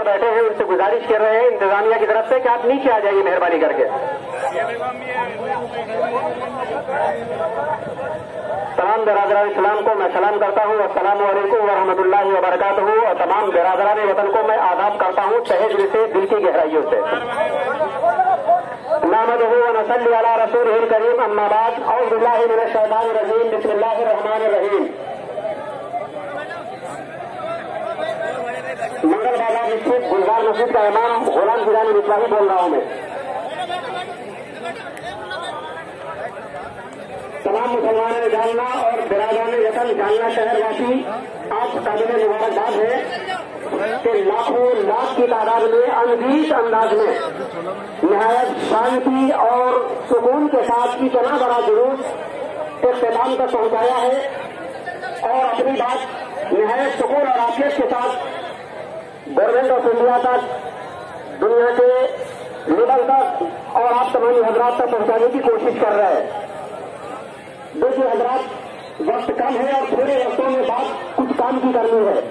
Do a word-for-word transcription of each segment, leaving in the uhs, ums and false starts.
ऊपर बैठे हैं उनसे गुजारिश कर रहे हैं इंतजामिया की तरफ से कि आप नीचे आ जाइए मेहरबानी करके। तमाम बिरादरान इस्लाम को मैं सलाम करता हूँ, अस्सलाम वालेकुम व रहमतुल्लाहि व बरकातहू, और तमाम बिरादरान वतन को मैं आदाब करता हूँ तहे दिल से, दिल की गहराइयों से। नहमदुहू व नसल्ली अला रसूलिहिल करीम, अम्मा बाद, औज़ु बिल्लाहि मिनश शैतानिर रजीम, बिस्मिल्लाहिर रहमानिर रहीम। मंगल बाजार स्थित गुलजार मस्जिद का इमाम गुलाम गिलानी मिसबाही बोल रहा हूँ मैं। तमाम मुसलमानों जानना और बिरादरान वतन जानना, शहरवासी, आप काबिल मुबारकबाद है कि लाखों लाख की तादाद में अनगीत अंदाज में निहायत शांति और सुकून के साथ इतना बड़ा जुलूस इख्तिताम तक पहुंचाया है और अपनी बात निहायत सुकून और आफियत के साथ गवर्नमेंट ऑफ इंडिया तक, दुनिया के लेवल तक और आप तमाम हजरात तक पहुंचाने की कोशिश कर रहे हैं। देखिए हजरात, वक्त कम है और थोड़े वक्तों में बात कुछ काम की करनी है।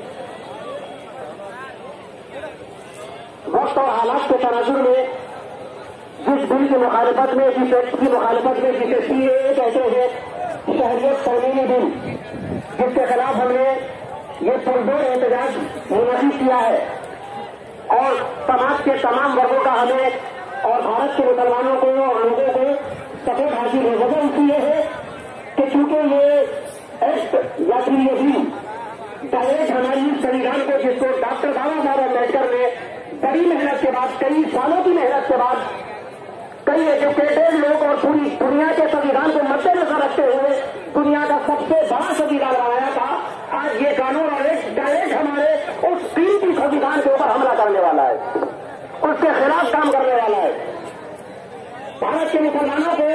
वक्त और हालात के तनाजुर में जिस बिल की मुखालिफत में, जिस एक्ट की मुखालिफत में, जिसे सीएए कहते हैं, शहरियत कानूनी बिल, जिसके खिलाफ हमने ये पुरजोर एहतजाज मुनक़िद किया है और समाज के तमाम वर्गों का हमें और भारत के मुसलमानों को और लोगों को सपोर्ट हासिल है। वजह इसलिए है कि चूंकि ये एक्ट या फिर ये भी डायरेक्ट हमारी संविधान को, जिसको डॉक्टर बाबा साहब अम्बेडकर ने बड़ी मेहनत के बाद, कई सालों की मेहनत के बाद, कई एजुकेटेड लोग और पूरी दुनिया के संविधान को मद्देनजर रखते हुए दुनिया का सबसे बड़ा संविधान बनाया था, आज ये कानून और एक डायरेक्ट हमारे उस कीमती संविधान के ऊपर हमला करने वाला है, उसके खिलाफ काम करने वाला है। भारत के मुसलमानों को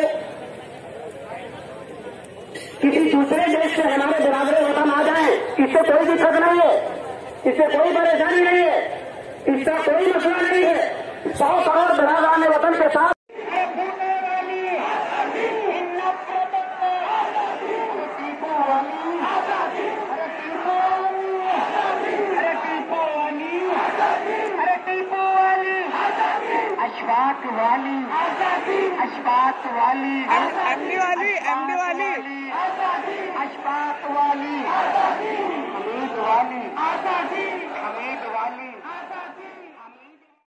किसी दूसरे देश से हमारे बिरादर वतन आ जाए, इससे कोई दिक्कत नहीं है, इससे कोई परेशानी नहीं है, इसका कोई मसला नहीं है। सौ करोड़ बिरादरान वतन के साथ अशफाक वाली, अशफाक वाली, एमडी वाली, एमडी वाली, अशफाक वाली, हमीद वाली,